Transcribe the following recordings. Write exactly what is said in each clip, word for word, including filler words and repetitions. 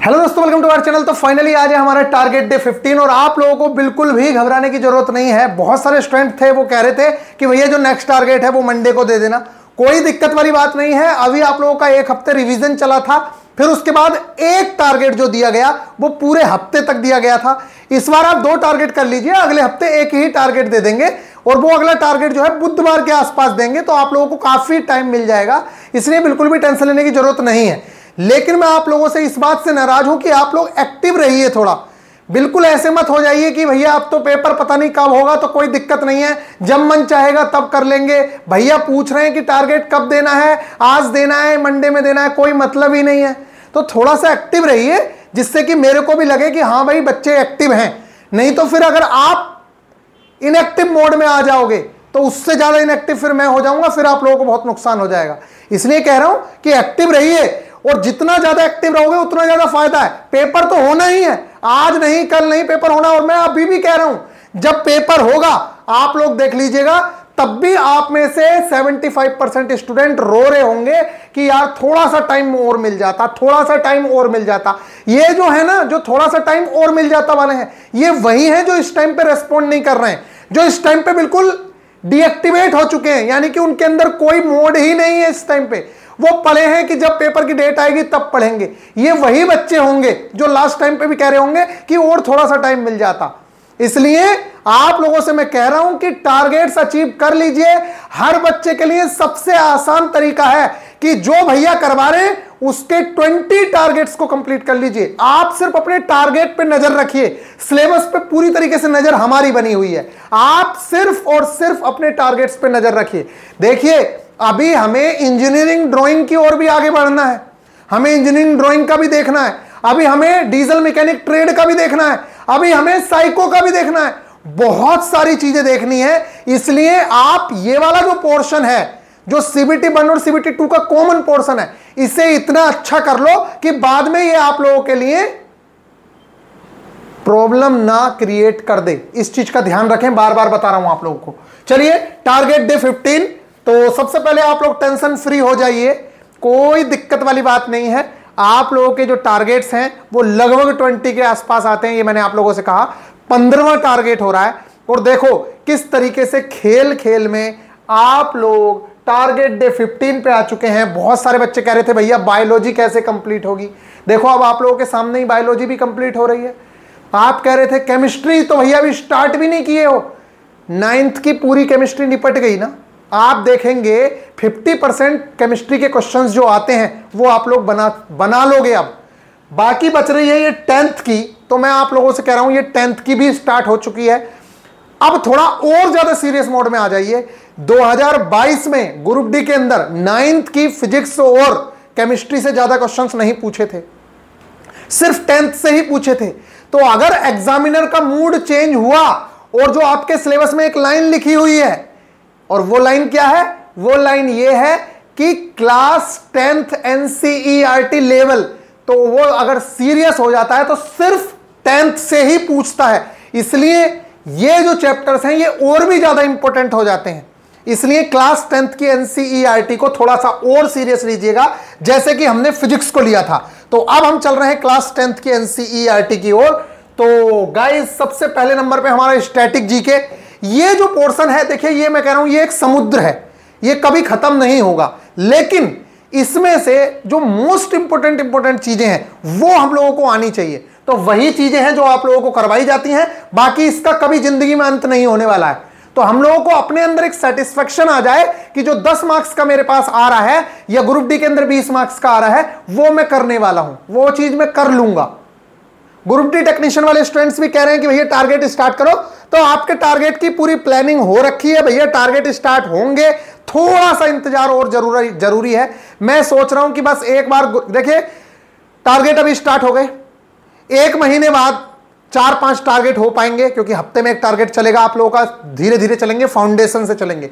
Hello दोस्तों, welcome to our channel. तो finally आज है हमारा टारगेट डे पंद्रह और आप लोगों को बिल्कुल भी घबराने की जरूरत नहीं है। बहुत सारे स्टूडेंट थे वो कह रहे थे कि भैया जो नेक्स्ट टारगेट है वो मंडे को दे देना। कोई दिक्कत वाली बात नहीं है। अभी आप लोगों का एक हफ्ते रिवीजन चला था, फिर उसके बाद एक टारगेट जो दिया गया वो पूरे हफ्ते तक दिया गया था। इस बार आप दो टारगेट कर लीजिए, अगले हफ्ते एक ही टारगेट दे देंगे और वो अगला टारगेट जो है बुधवार के आसपास देंगे, तो आप लोगों को काफी टाइम मिल जाएगा। इसलिए बिल्कुल भी टेंशन लेने की जरूरत नहीं है। लेकिन मैं आप लोगों से इस बात से नाराज हूं कि आप लोग एक्टिव रहिए थोड़ा। बिल्कुल ऐसे मत हो जाइए कि भैया अब तो पेपर पता नहीं कब होगा, तो कोई दिक्कत नहीं है, जब मन चाहेगा तब कर लेंगे। भैया पूछ रहे हैं कि टारगेट कब देना है, आज देना है, मंडे में देना है, कोई मतलब ही नहीं है। तो थोड़ा सा एक्टिव रहिए जिससे कि मेरे को भी लगे कि हाँ भाई बच्चे एक्टिव हैं। नहीं तो फिर अगर आप इनएक्टिव मोड में आ जाओगे तो उससे ज्यादा इनएक्टिव फिर मैं हो जाऊंगा, फिर आप लोगों को बहुत नुकसान हो जाएगा। इसलिए कह रहा हूं कि एक्टिव रहिए और जितना ज्यादा एक्टिव रहोगे उतना ज्यादा फायदा है। पेपर तो होना ही है, आज नहीं कल नहीं पेपर होना। और मैं अभी भी कह रहा हूं जब पेपर होगा आप लोग देख लीजिएगा, तब भी आप में से पचहत्तर परसेंट स्टूडेंट रो रहे होंगे कि यार थोड़ा सा टाइम और मिल जाता, थोड़ा सा टाइम और मिल जाता। ये जो है ना, जो थोड़ा सा टाइम और मिल जाता वाले हैं, ये वही है जो इस टाइम पे रेस्पॉन्ड नहीं कर रहे हैं, जो इस टाइम पे बिल्कुल डीएक्टिवेट हो चुके हैं, यानी कि उनके अंदर कोई मोड ही नहीं है इस टाइम पे। वो पढ़े हैं कि जब पेपर की डेट आएगी तब पढ़ेंगे। ये वही बच्चे होंगे जो लास्ट टाइम पे भी कह रहे होंगे कि और थोड़ा सा टाइम मिल जाता। इसलिए आप लोगों से मैं कह रहा हूं कि टारगेट्स अचीव कर लीजिए। हर बच्चे के लिए सबसे आसान तरीका है कि जो भैया करवा रहे हैं उसके बीस टारगेट्स को कंप्लीट कर लीजिए। आप सिर्फ अपने टारगेट पे नजर रखिए, सिलेबस पे पूरी तरीके से नजर हमारी बनी हुई है। आप सिर्फ और सिर्फ अपने टारगेट्स पे नजर रखिए। देखिए अभी हमें इंजीनियरिंग ड्राइंग की ओर भी आगे बढ़ना है, हमें इंजीनियरिंग ड्राइंग का भी देखना है, अभी हमें डीजल मैकेनिक ट्रेड का भी देखना है, अभी हमें साइको का भी देखना है, बहुत सारी चीजें देखनी है। इसलिए आप ये वाला जो पोर्शन है, जो सीबीटी वन और सीबीटी टू का कॉमन पोर्शन है, इसे इतना अच्छा कर लो कि बाद में ये आप लोगों के लिए प्रॉब्लम ना क्रिएट कर दे। इस चीज का ध्यान रखें, बार बार बता रहा हूं आप लोगों को। चलिए टारगेट डे पंद्रह, तो सबसे पहले आप लोग टेंशन फ्री हो जाइए, कोई दिक्कत वाली बात नहीं है। आप लोगों के जो टारगेट्स हैं वो लगभग बीस के आसपास आते हैं, ये मैंने आप लोगों से कहा। पंद्रहवां टारगेट हो रहा है और देखो किस तरीके से खेल खेल में आप लोग टारगेट डे पंद्रह पे आ चुके हैं। बहुत सारे बच्चे कह रहे थे भैया बायोलॉजी कैसे कंप्लीट होगी। देखो अब आप लोगों के सामने ही बायोलॉजी भी कंप्लीट हो रही है। आप कह रहे थे केमिस्ट्री तो भैया अभी स्टार्ट भी नहीं किए हो, नाइन्थ की पूरी केमिस्ट्री निपट गई ना। आप देखेंगे पचास परसेंट केमिस्ट्री के क्वेश्चंस जो आते हैं वो आप लोग बना बना लोगे। अब बाकी बच रही है ये टेंथ की, तो मैं आप लोगों से कह रहा हूं ये टेंथ की भी स्टार्ट हो चुकी है। अब थोड़ा और ज्यादा सीरियस मोड में आ जाइए। दो हज़ार बाईस में ग्रुप डी के अंदर नाइन्थ की फिजिक्स और केमिस्ट्री से ज्यादा क्वेश्चंस नहीं पूछे थे, सिर्फ टेंथ से ही पूछे थे। तो अगर एग्जामिनर का मूड चेंज हुआ और जो आपके सिलेबस में एक लाइन लिखी हुई है, और वो लाइन क्या है, वो लाइन ये है कि क्लास टेंथ एनसीईआरटी लेवल, तो वो अगर सीरियस हो जाता है तो सिर्फ टेंथ से ही पूछता है। इसलिए ये जो चैप्टर्स हैं ये और भी ज्यादा इंपॉर्टेंट हो जाते हैं। इसलिए क्लास टेंथ की एनसीईआरटी को थोड़ा सा और सीरियस लीजिएगा, जैसे कि हमने फिजिक्स को लिया था। तो अब हम चल रहे हैं क्लास टेंथ की एनसीईआरटी की ओर। तो गाइस सबसे पहले नंबर पे हमारा स्टैटिक जीके, ये जो पोर्शन है देखिए, ये मैं कह रहा हूं ये एक समुद्र है, ये कभी खत्म नहीं होगा। लेकिन इसमें से जो मोस्ट इंपोर्टेंट इंपोर्टेंट चीजें हैं वो हम लोगों को आनी चाहिए। तो वही चीजें हैं जो आप लोगों को करवाई जाती हैं, बाकी इसका कभी जिंदगी में अंत नहीं होने वाला है। तो हम लोगों को अपने अंदर एक सेटिस्फेक्शन आ जाए कि जो दस मार्क्स का मेरे पास आ रहा है या ग्रुप डी के अंदर बीस मार्क्स का आ रहा है वो मैं करने वाला हूं, वो चीज मैं कर लूंगा। ग्रुप डी टेक्नीशियन वाले स्टूडेंट्स भी कह रहे हैं कि भैया टारगेट स्टार्ट करो, तो आपके टारगेट की पूरी प्लानिंग हो रखी है भैया, टारगेट स्टार्ट होंगे। थोड़ा सा इंतजार और जरूरी जरूरी है। मैं सोच रहा हूं कि बस एक बार देखिए, टारगेट अभी स्टार्ट हो गए, एक महीने बाद चार पांच टारगेट हो पाएंगे, क्योंकि हफ्ते में एक टारगेट चलेगा आप लोगों का, धीरे धीरे चलेंगे, फाउंडेशन से चलेंगे,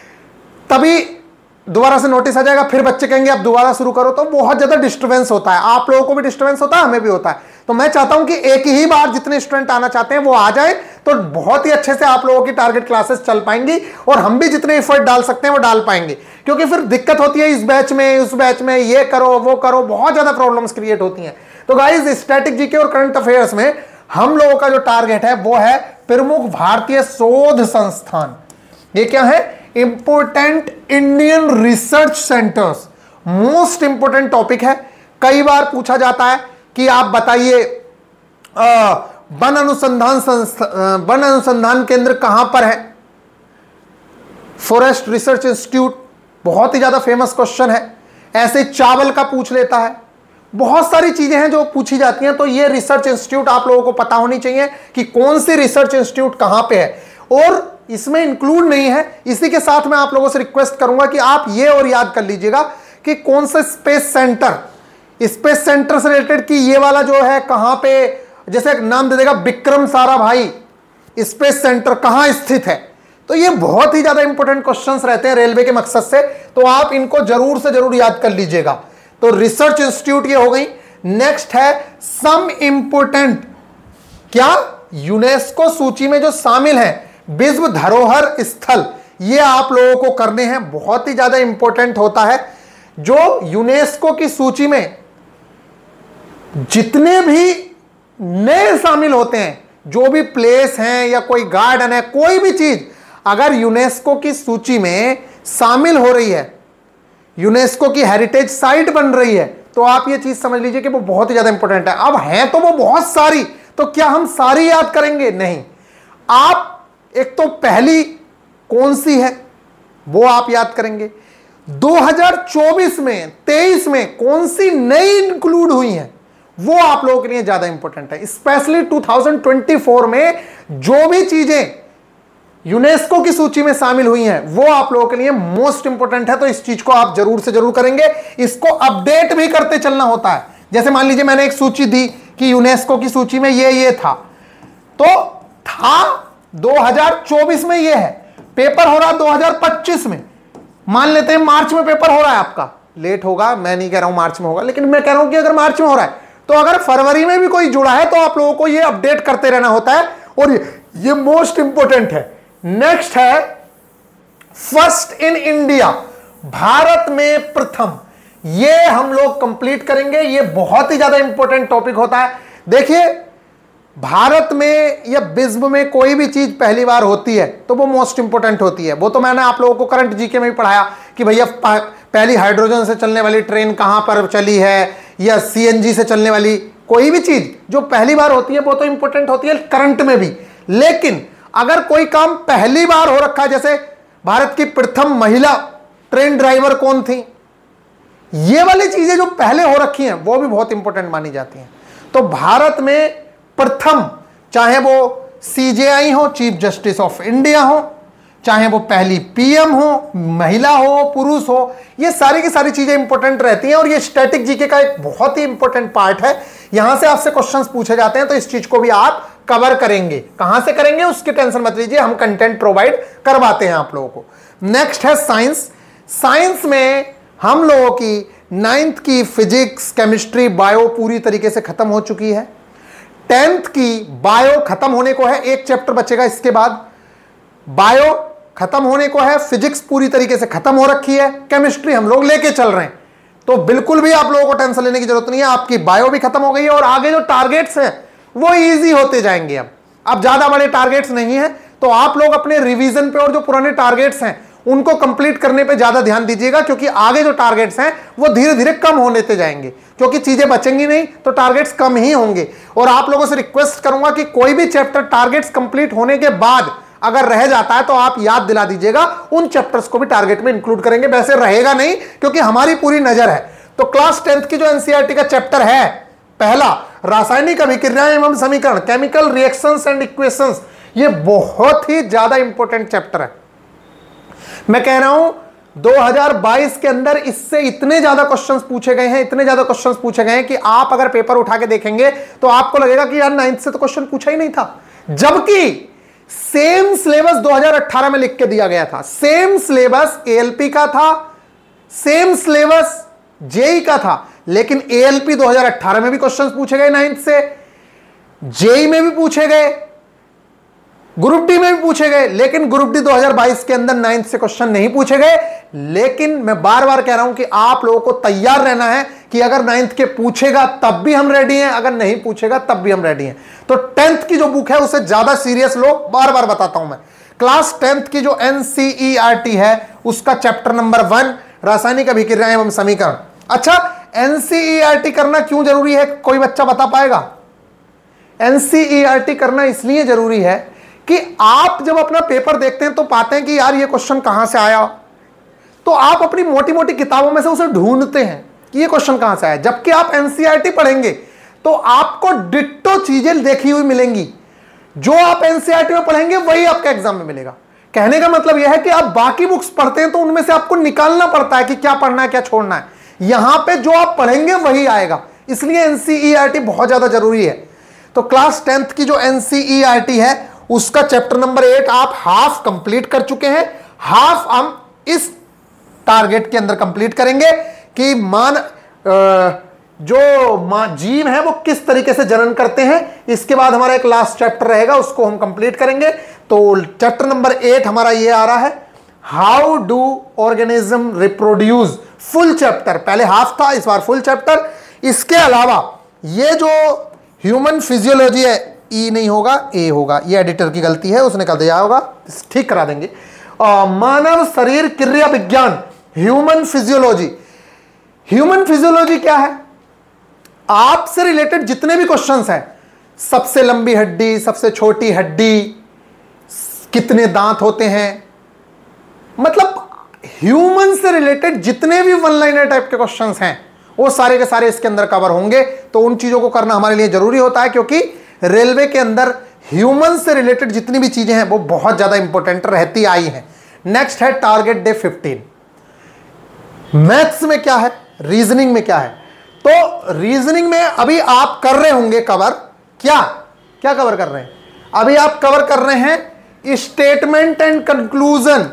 तभी दोबारा से नोटिस आ जाएगा, फिर बच्चे कहेंगे अब दोबारा शुरू करो। तो बहुत ज्यादा डिस्टर्बेंस होता है, आप लोगों को भी डिस्टर्बेंस होता है, हमें भी होता है। तो मैं चाहता हूं कि एक ही बार जितने स्टूडेंट आना चाहते हैं वो आ जाए, तो बहुत ही अच्छे से आप लोगों की टारगेट क्लासेस चल पाएंगी और हम भी जितने एफर्ट डाल सकते हैं वो डाल पाएंगे। क्योंकि फिर दिक्कत होती है इस बैच में, उस बैच में, ये करो वो करो, बहुत ज्यादा प्रॉब्लम्स क्रिएट होती हैं। तो गाइस स्टैटिक जीके और करंट अफेयर्स में हम लोगों का जो टारगेट है वो है प्रमुख भारतीय शोध संस्थान। ये क्या है? Important Indian research centres. Most important topic है, कई बार पूछा जाता है कि आप बताइए वन अनुसंधान संस्था वन अनुसंधान केंद्र कहां पर है? फॉरेस्ट रिसर्च इंस्टीट्यूट, बहुत ही ज्यादा फेमस क्वेश्चन है। ऐसे चावल का पूछ लेता है, बहुत सारी चीजें हैं जो पूछी जाती हैं। तो ये रिसर्च इंस्टीट्यूट आप लोगों को पता होनी चाहिए कि कौन सी रिसर्च इंस्टीट्यूट कहां पे है, और इसमें इंक्लूड नहीं है। इसी के साथ मैं आप लोगों से रिक्वेस्ट करूंगा कि आप ये और याद कर लीजिएगा कि कौन सा स्पेस सेंटर, स्पेस सेंटर से रिलेटेड कि ये वाला जो है कहां पे, जैसे एक नाम दे देगा विक्रम साराभाई स्पेस सेंटर कहां स्थित है। तो ये बहुत ही ज्यादा इंपॉर्टेंट क्वेश्चंस रहते हैं रेलवे के मकसद से, तो आप इनको जरूर से जरूर याद कर लीजिएगा। तो रिसर्च इंस्टीट्यूट ये हो गई। नेक्स्ट है सम इंपोर्टेंट, क्या? यूनेस्को सूची में जो शामिल है विश्व धरोहर स्थल, ये आप लोगों को करने हैं, बहुत ही ज्यादा इंपॉर्टेंट होता है। जो यूनेस्को की सूची में जितने भी नए शामिल होते हैं, जो भी प्लेस हैं या कोई गार्डन है, कोई भी चीज अगर यूनेस्को की सूची में शामिल हो रही है, यूनेस्को की हेरिटेज साइट बन रही है, तो आप ये चीज समझ लीजिए कि वो बहुत ही ज्यादा इंपॉर्टेंट है। अब है तो वो बहुत सारी, तो क्या हम सारी याद करेंगे? नहीं। आप एक तो पहली कौन सी है वो आप याद करेंगे, दो हज़ार चौबीस में तेईस में कौन सी नई इंक्लूड हुई है वो आप लोगों के लिए ज्यादा इंपॉर्टेंट है। स्पेशली दो हज़ार चौबीस में जो भी चीजें यूनेस्को की सूची में शामिल हुई हैं वो आप लोगों के लिए मोस्ट इंपॉर्टेंट है। तो इस चीज को आप जरूर से जरूर करेंगे। इसको अपडेट भी करते चलना होता है। जैसे मान लीजिए मैंने एक सूची दी कि यूनेस्को की सूची में ये ये था, तो था दो हज़ार चौबीस में ये है, पेपर हो रहा दो हज़ार पच्चीस में, मान लेते हैं मार्च में पेपर हो रहा है आपका, लेट होगा, मैं नहीं कह रहा हूं मार्च में होगा, लेकिन मैं कह रहा हूं कि अगर मार्च में हो रहा है तो अगर फरवरी में भी कोई जुड़ा है तो आप लोगों को ये अपडेट करते रहना होता है, और ये, ये मोस्ट इंपॉर्टेंट है। नेक्स्ट है फर्स्ट इन इंडिया, भारत में प्रथम, ये हम लोग कंप्लीट करेंगे। ये बहुत ही ज्यादा इंपॉर्टेंट टॉपिक होता है। देखिए भारत में या विश्व में कोई भी चीज पहली बार होती है तो वो मोस्ट इंपॉर्टेंट होती है। वो तो मैंने आप लोगों को करंट जीके में भी पढ़ाया कि भैया पहली हाइड्रोजन से चलने वाली ट्रेन कहां पर चली है, या सीएनजी से चलने वाली कोई भी चीज जो पहली बार होती है वो तो इंपॉर्टेंट होती है करंट में भी। लेकिन अगर कोई काम पहली बार हो रखा है, जैसे भारत की प्रथम महिला ट्रेन ड्राइवर कौन थी, ये वाली चीजें जो पहले हो रखी हैं वो भी बहुत इंपॉर्टेंट मानी जाती हैं। तो भारत में प्रथम, चाहे वो सीजेआई हो, चीफ जस्टिस ऑफ इंडिया हो, चाहे वो पहली पीएम हो, महिला हो, पुरुष हो, ये सारी की सारी चीजें इंपॉर्टेंट रहती हैं। और ये स्टैटिक जीके का एक बहुत ही इंपॉर्टेंट पार्ट है। यहां से आपसे क्वेश्चंस पूछे जाते हैं, तो इस चीज को भी आप कवर करेंगे। कहां से करेंगे उसकी टेंशन मत लीजिए, हम कंटेंट प्रोवाइड करवाते हैं आप लोगों को। नेक्स्ट है साइंस। साइंस में हम लोगों की नाइन्थ की फिजिक्स, केमिस्ट्री, बायो पूरी तरीके से खत्म हो चुकी है। टेंथ की बायो खत्म होने को है, एक चैप्टर बचेगा इसके बाद। बायो खत्म होने को है, फिजिक्स पूरी तरीके से खत्म हो रखी है, केमिस्ट्री हम लोग लेके चल रहे हैं। तो बिल्कुल भी आप लोगों को टेंशन लेने की जरूरत नहीं है, आपकी बायो भी खत्म हो गई है और आगे जो टारगेट्स हैं वो इजी होते जाएंगे। अब अब ज्यादा बड़े टारगेट्स नहीं है, तो आप लोग अपने रिवीजन पे और जो पुराने टारगेट्स हैं उनको कंप्लीट करने पे ज्यादा ध्यान दीजिएगा, क्योंकि आगे जो टारगेट्स हैं वो धीरे धीरे कम होने जाएंगे, क्योंकि चीजें बचेंगी नहीं तो टारगेट्स कम ही होंगे। और आप लोगों से रिक्वेस्ट करूंगा कि कोई भी चैप्टर टारगेट्स कंप्लीट होने के बाद अगर रह जाता है तो आप याद दिला दीजिएगा, उन चैप्टर्स को भी टारगेट में इंक्लूड करेंगे। वैसे रहेगा नहीं, क्योंकि हमारी पूरी नजर है। तो क्लास टेंथ की जो एनसीईआरटी का चैप्टर है, पहला रासायनिक अभिक्रियाएं एवं समीकरण, केमिकल रिएक्शंस एंड इक्वेशंस, ये बहुत ही ज्यादा इंपॉर्टेंट चैप्टर है। मैं कह रहा हूं दो हज़ार बाईस के अंदर इससे इतने ज्यादा क्वेश्चंस पूछे गए हैं, इतने ज्यादा क्वेश्चंस पूछे गए हैं कि आप अगर पेपर उठा के देखेंगे तो आपको लगेगा कि यार नाइन्थ से तो क्वेश्चन पूछा ही नहीं था, जबकि सेम सिलेबस दो हज़ार अठारह में लिख के दिया गया था। सेम सिलेबस एएलपी का था, सेम सिलेबस जेई का था, लेकिन एएलपी दो हज़ार अठारह में भी क्वेश्चंस पूछे गए नाइन्थ से, जेई में भी पूछे गए, ग्रुप डी में भी पूछे गए, लेकिन ग्रुप डी दो हज़ार बाईस के अंदर नाइन्थ से क्वेश्चन नहीं पूछे गए। लेकिन मैं बार बार कह रहा हूं कि आप लोगों को तैयार रहना है कि अगर नाइन्थ के पूछेगा तब भी हम रेडी हैं, अगर नहीं पूछेगा तब भी हम रेडी हैं। तो टेंथ की जो बुक है उसे ज्यादा सीरियस लो, बार बार बताता हूं मैं। क्लास टेंथ की जो एनसीईआरटी है उसका चैप्टर नंबर वन रासायनिक अभिक्रियाएं एवं समीकरण। अच्छा, एनसीईआरटी करना क्यों जरूरी है, कोई बच्चा बता पाएगा? एनसीईआरटी करना इसलिए जरूरी है कि आप जब अपना पेपर देखते हैं तो पाते हैं कि यार ये क्वेश्चन कहां से आया, तो आप अपनी मोटी मोटी किताबों में से उसे ढूंढते हैं कि ये क्वेश्चन कहां से आया। जबकि आप एनसीईआरटी पढ़ेंगे तो आपको डिट्टो चीजें देखी हुई मिलेंगी, जो आप एनसीईआरटी में पढ़ेंगे वही आपके एग्जाम में मिलेगा। कहने का मतलब यह है कि आप बाकी बुक्स पढ़ते हैं तो उनमें से आपको निकालना पड़ता है कि क्या पढ़ना है क्या छोड़ना है, यहां पे जो आप पढ़ेंगे वही आएगा। इसलिए एनसीईआरटी बहुत ज्यादा जरूरी है। तो क्लास टेंथ की जो एनसीईआरटी है उसका चैप्टर नंबर एट आप हाफ कंप्लीट कर चुके हैं। हाफ हम इस टारगेट के अंदर कंप्लीट करेंगे कि मान जो मान जीव है वो किस तरीके से जनन करते हैं। इसके बाद हमारा एक लास्ट चैप्टर रहेगा, उसको हम कंप्लीट करेंगे। तो चैप्टर नंबर एट हमारा ये आ रहा है, how do organism reproduce. Full chapter, पहले हाफ था, इस बार फुल चैप्टर। इसके अलावा ये जो ह्यूमन फिजियोलॉजी है, ई नहीं होगा ए होगा, ये एडिटर की गलती है, उसने कर दिया होगा, ठीक करा देंगे। आ, मानव शरीर क्रिया विज्ञान, ह्यूमन फिजियोलॉजी। ह्यूमन फिजियोलॉजी क्या है? आपसे रिलेटेड जितने भी क्वेश्चंस हैं, सबसे लंबी हड्डी, सबसे छोटी हड्डी, कितने दांत होते हैं, मतलब ह्यूमन से रिलेटेड जितने भी वन लाइनर टाइप के क्वेश्चंस हैं वो सारे के सारे इसके अंदर कवर होंगे। तो उन चीजों को करना हमारे लिए जरूरी होता है, क्योंकि रेलवे के अंदर ह्यूमन से रिलेटेड जितनी भी चीजें हैं वो बहुत ज्यादा इंपॉर्टेंट रहती आई हैं। नेक्स्ट है टारगेट डे फिफ्टीन। मैथ्स में क्या है, रीजनिंग में क्या है? तो रीजनिंग में अभी आप कर रहे होंगे कवर, क्या क्या कवर कर रहे हैं? अभी आप कवर कर रहे हैं statement and conclusion,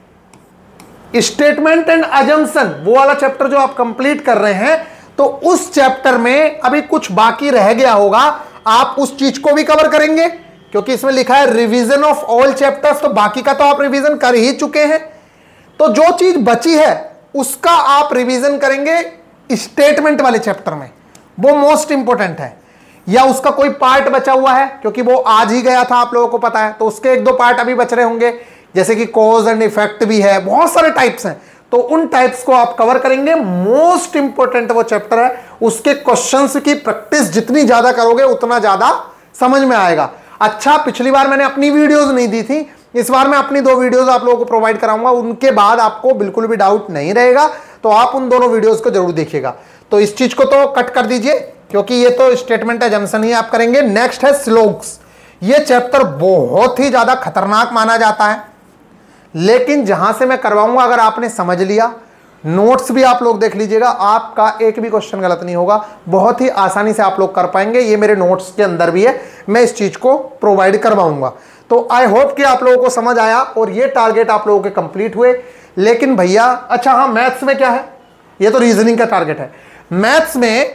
statement and assumption, वो वाला चैप्टर जो आप कंप्लीट कर रहे हैं। तो उस चैप्टर में अभी कुछ बाकी रह गया होगा, आप उस चीज को भी कवर करेंगे, क्योंकि इसमें लिखा है रिवीजन ऑफ ऑल चैप्टर्स। तो बाकी का तो आप रिवीजन कर ही चुके हैं, तो जो चीज बची है उसका आप रिवीजन करेंगे स्टेटमेंट वाले चैप्टर में, वो मोस्ट इंपोर्टेंट है। या उसका कोई पार्ट बचा हुआ है, क्योंकि वो आज ही गया था, आप लोगों को पता है, तो उसके एक दो पार्ट अभी बच रहे होंगे, जैसे कि कॉज एंड इफेक्ट भी है, बहुत सारे टाइप्स हैं, तो उन टाइप्स को आप कवर करेंगे। मोस्ट इंपोर्टेंट वो चैप्टर है, उसके क्वेश्चंस की प्रैक्टिस जितनी ज्यादा करोगे उतना ज्यादा समझ में आएगा। अच्छा, पिछली बार मैंने अपनी वीडियोस नहीं दी थी, इस बार मैं अपनी दो वीडियोस आप लोगों को प्रोवाइड कराऊंगा, उनके बाद आपको बिल्कुल भी डाउट नहीं रहेगा, तो आप उन दोनों वीडियोस को जरूर देखिएगा। तो इस चीज को तो कट कर दीजिए, क्योंकि ये तो स्टेटमेंट अजम्पशन ही आप करेंगे। नेक्स्ट है स्लोग्स। ये चैप्टर बहुत ही ज्यादा खतरनाक माना जाता है, लेकिन जहां से मैं करवाऊंगा अगर आपने समझ लिया, नोट्स भी आप लोग देख लीजिएगा, आपका एक भी क्वेश्चन गलत नहीं होगा, बहुत ही आसानी से आप लोग कर पाएंगे। ये मेरे नोट्स के अंदर भी है, मैं इस चीज को प्रोवाइड करवाऊंगा। तो आई होप कि आप लोगों को समझ आया और ये टारगेट आप लोगों के कंप्लीट हुए। लेकिन भैया, अच्छा हाँ, मैथ्स में क्या है? ये तो रीजनिंग का टारगेट है। मैथ्स में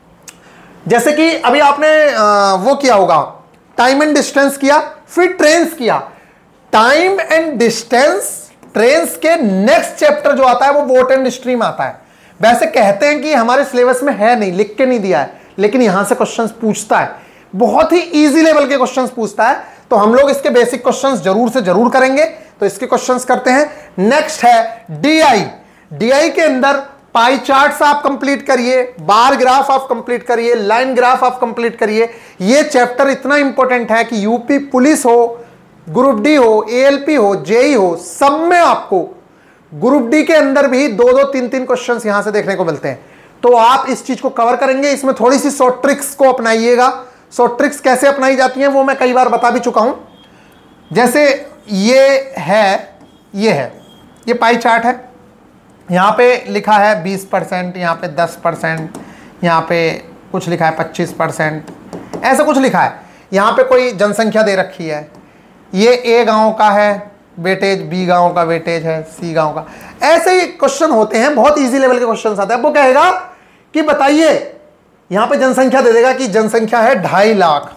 जैसे कि अभी आपने आ, वो किया होगा, टाइम एंड डिस्टेंस किया, फिर ट्रेन्स किया। टाइम एंड डिस्टेंस ट्रेन्स के नेक्स्ट चैप्टर जो आता है वो वोट एंड स्ट्रीम आता है। वैसे कहते हैं कि हमारे सिलेबस में है नहीं, लिख के नहीं दिया है, लेकिन यहां से क्वेश्चंस पूछता है, बहुत ही इजी लेवल के क्वेश्चंस पूछता है। तो हम लोग इसके बेसिक क्वेश्चंस जरूर से जरूर करेंगे, तो इसके क्वेश्चंस करते हैं। नेक्स्ट है डीआई। डीआई के अंदर पाई चार्ट्स आप कंप्लीट करिए, बार ग्राफ आप कंप्लीट करिए, लाइन ग्राफ आप कंप्लीट करिए। ये चैप्टर इतना इंपॉर्टेंट है कि यूपी पुलिस हो, ग्रुप डी हो, एएलपी हो, जेई हो, सब में आपको ग्रुप डी के अंदर भी दो दो तीन तीन क्वेश्चंस यहां से देखने को मिलते हैं। तो आप इस चीज को कवर करेंगे। इसमें थोड़ी सी शॉर्ट ट्रिक्स को अपनाइएगा। शॉर्ट ट्रिक्स कैसे अपनाई जाती हैं वो मैं कई बार बता भी चुका हूं। जैसे ये है, ये है, ये पाई चार्ट है, यहां पे लिखा है बीस परसेंट, यहाँ पे दस परसेंट, यहाँ पे कुछ लिखा है पच्चीस परसेंट, ऐसा कुछ लिखा है। यहाँ पे कोई जनसंख्या दे रखी है, ये ए गांव का है वेटेज, बी गांव का वेटेज है, सी गांव का। ऐसे ही क्वेश्चन होते हैं, बहुत इजी लेवल के क्वेश्चन आते हैं। वो कहेगा कि बताइए, यहां पे जनसंख्या दे देगा कि जनसंख्या है ढाई लाख,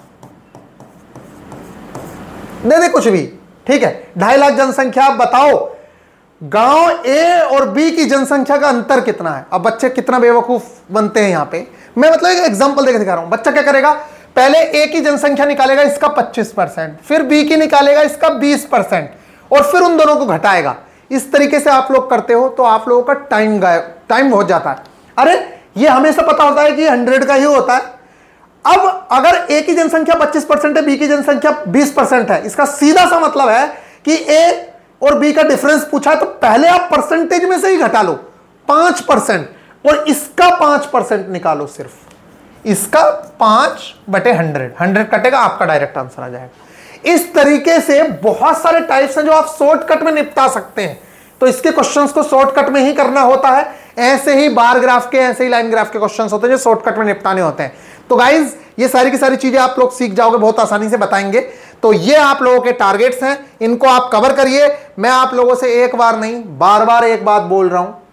दे दे कुछ भी, ठीक है, ढाई लाख जनसंख्या, बताओ गांव ए और बी की जनसंख्या का अंतर कितना है। अब बच्चे कितना बेवकूफ बनते हैं यहां पे, मैं मतलब एक एग्जांपल देकर दिखा रहा हूं। बच्चा क्या करेगा, पहले ए की जनसंख्या निकालेगा इसका पच्चीस परसेंट, फिर बी की निकालेगा इसका बीस परसेंट, और फिर उन दोनों को घटाएगा। इस तरीके से आप लोग करते हो तो आप लोगों का टाइम गायब टाइम बहुत जाता है। अरे ये हमेशा पता होता है कि हंड्रेड का ही होता है। अब अगर ए की जनसंख्या पच्चीस परसेंट है, बी की जनसंख्या बीस परसेंट है, इसका सीधा सा मतलब है कि ए और बी का डिफरेंस पूछा है तो पहले आप परसेंटेज में से ही घटा लो पांच परसेंट, और इसका पांच परसेंट निकालो, सिर्फ इसका पांच बटे हंड्रेड, हंड्रेड कटेगा, आपका डायरेक्ट आंसर आ जाएगा। इस तरीके से बहुत सारे टाइप्स हैं जो आप शॉर्टकट में निपटा सकते हैं। तो इसके क्वेश्चंस को शॉर्टकट में ही करना होता है। ऐसे ही बार ग्राफ के, ऐसे ही लाइन ग्राफ के क्वेश्चंस होते हैं जो शॉर्टकट में निपटाने होते हैं। तो गाइज ये सारी की सारी चीजें आप लोग सीख जाओगे, बहुत आसानी से बताएंगे। तो ये आप लोगों के टारगेट्स हैं, इनको आप कवर करिए। मैं आप लोगों से एक बार नहीं बार बार एक बात बोल रहा हूं,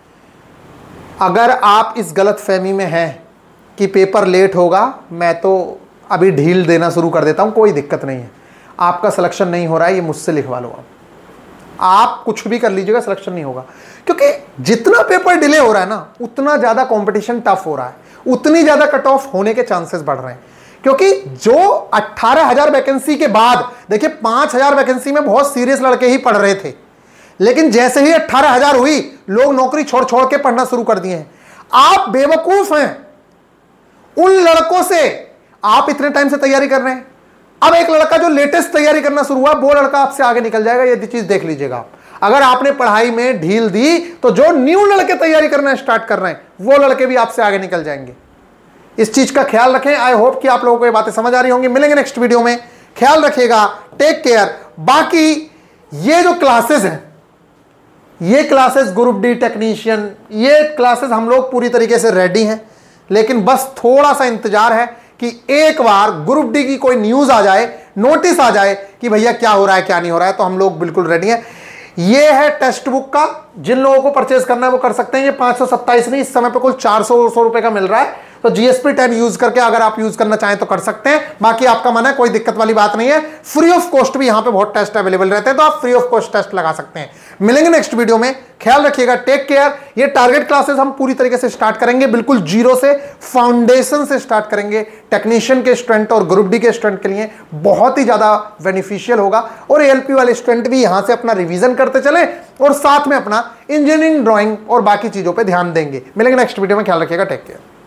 अगर आप इस गलत फहमी में हैं कि पेपर लेट होगा, मैं तो अभी ढील देना शुरू कर देता हूं, कोई दिक्कत नहीं है। आपका सिलेक्शन नहीं हो रहा है, ये मुझसे लिखवा लो। आप आप कुछ भी कर लीजिएगा, सिलेक्शन नहीं होगा। क्योंकि जितना पेपर डिले हो रहा है ना, उतना ज्यादा कंपटीशन टफ हो रहा है, उतनी ज्यादा कट ऑफ होने के चांसेस बढ़ रहे हैं। क्योंकि जो अठारह हजार वैकेंसी के बाद, देखिए पांच हजार वैकेंसी में बहुत सीरियस लड़के ही पढ़ रहे थे, लेकिन जैसे ही अठारह हजार हुई, लोग नौकरी छोड़ छोड़ के पढ़ना शुरू कर दिए हैं। आप बेवकूफ हैं, उन लड़कों से आप इतने टाइम से तैयारी कर रहे हैं। अब एक लड़का जो लेटेस्ट तैयारी करना शुरू हुआ, वो लड़का आपसे आगे निकल जाएगा, ये चीज देख लीजिएगा आप। अगर आपने पढ़ाई में ढील दी तो जो न्यू लड़के तैयारी करना स्टार्ट कर रहे हैं, वो लड़के भी आपसे आगे निकल जाएंगे। इस चीज का ख्याल रखें। आई होप कि आप लोगों को ये बातें समझ आ रही होंगी। मिलेंगे नेक्स्ट वीडियो में, ख्याल रखिएगा, टेक केयर। बाकी ये जो क्लासेस हैं, ये क्लासेस ग्रुप डी टेक्नीशियन, ये क्लासेस हम लोग पूरी तरीके से रेडी हैं, लेकिन बस थोड़ा सा इंतजार है कि एक बार ग्रुप डी की कोई न्यूज आ जाए, नोटिस आ जाए कि भैया क्या हो रहा है क्या नहीं हो रहा है, तो हम लोग बिल्कुल रेडी हैं। ये है टेक्स्ट बुक का, जिन लोगों को परचेज करना है वो कर सकते हैं। ये पांच सौ सत्ताईस नहीं, इस समय पे कुल चार सौ सौ रुपए का मिल रहा है। तो जीएसपी टेन यूज करके अगर आप यूज करना चाहें तो कर सकते हैं, बाकी आपका मन है, कोई दिक्कत वाली बात नहीं है। फ्री ऑफ कॉस्ट भी यहां पे बहुत टेस्ट अवेलेबल रहते हैं, तो आप फ्री ऑफ कॉस्ट टेस्ट लगा सकते हैं। मिलेंगे नेक्स्ट वीडियो में, ख्याल रखिएगा, टेक केयर। ये टारगेट क्लासेस हम पूरी तरीके से स्टार्ट करेंगे, बिल्कुल जीरो से, फाउंडेशन से स्टार्ट करेंगे। टेक्नीशियन के स्टूडेंट और ग्रुप डी के स्टूडेंट के लिए बहुत ही ज्यादा बेनिफिशियल होगा, और एएलपी वाले स्टूडेंट भी यहां से अपना रिवीजन करते चले और साथ में अपना इंजीनियरिंग, ड्राइंग और बाकी चीजों पर ध्यान देंगे। मिलेंगे नेक्स्ट वीडियो में, ख्याल रखिएगा, टेक केयर।